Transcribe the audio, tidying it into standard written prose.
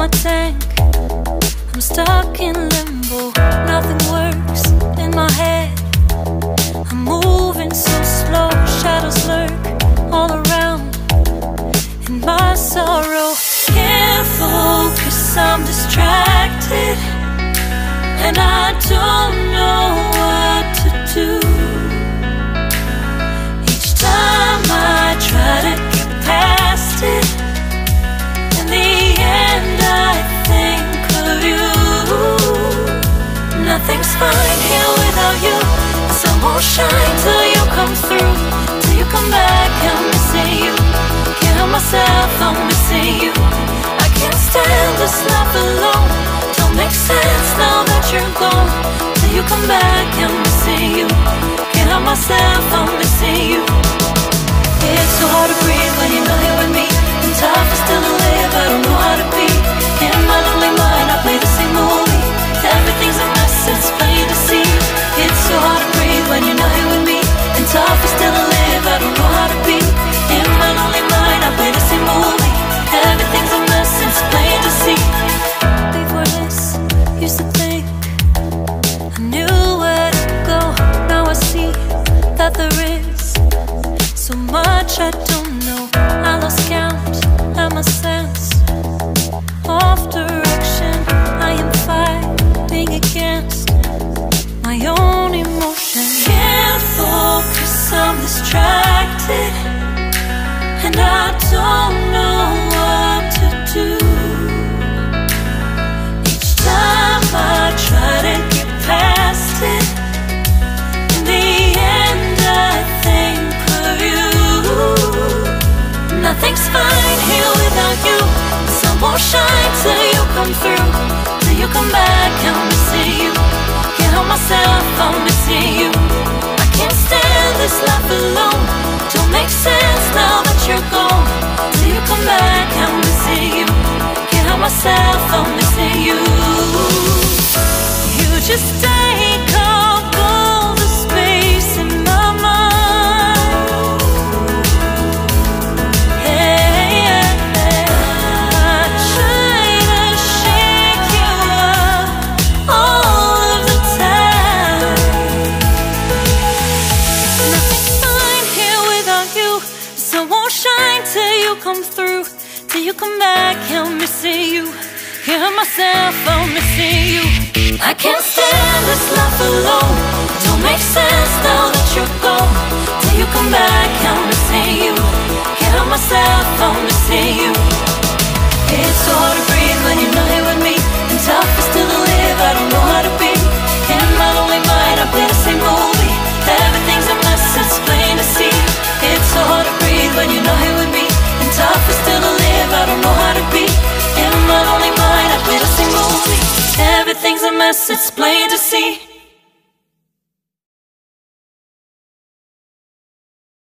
my tank. I'm stuck in limbo, nothing works in my head. I'm moving so slow, shadows lurk all around. In my sorrow, can't focus, I'm distracted, and I don't know what to do. Each time I try to get past it, in the end I think of you. Nothing's fine here without you. The sun won't shine till you come through, till you come back. I'm missing you. Can't help myself, I'm missing you. I can't stand this life alone. Don't make sense now that you're gone. Till you come back, I'm missing you. Can't help myself, I'm missing you. It's so hard to breathe when you're not here with me, and tough is still to live, I don't know how to be. In my lonely mind, I play the same movie. Everything's a mess, it's plain to see. It's so hard to breathe when you're not here with me, and tough is still to live, I don't know how to be. In my lonely mind, I play the same movie. Everything's a mess, it's plain to see. Before this, used to think I knew where to go. Now I see that there is so much I don't know. I lost count, I'm a sense of direction. I am fighting against my own emotion. Can't focus, I'm distracted, and I don't know what to do. Each time I try to get past it, in the end I think of you. Nothing's fine here without you. The sun won't shine till you come through, till you come back. I'm missing you. Can't help myself, I'm missing you. I can't stand this life alone. Don't make sense now that you're gone. Till you come back, I'm missing you. Can't help myself, I'm missing you. You just take up all the space in my mind. Hey, I try to shake you up all of the time. Nothing's fine here without you. The sun won't shine till you come through, till you come back. I'm missing you. Can't help myself, I'm missing you. I can't stand this life alone. Don't make sense now that you're gone. Till you come back, I'm missing you. Can't help myself, I'm missing you. It's so hard to breathe when you're not here with me, and tough is still to live, I don't know how to be. In my lonely mind, I play the same movie. Everything's a mess, it's plain to see. It's so hard to breathe when you're not here with me, and tough is still to live, I don't know how to be. In my lonely mind, I play the same movie. Everything's a mess, it's plain to see.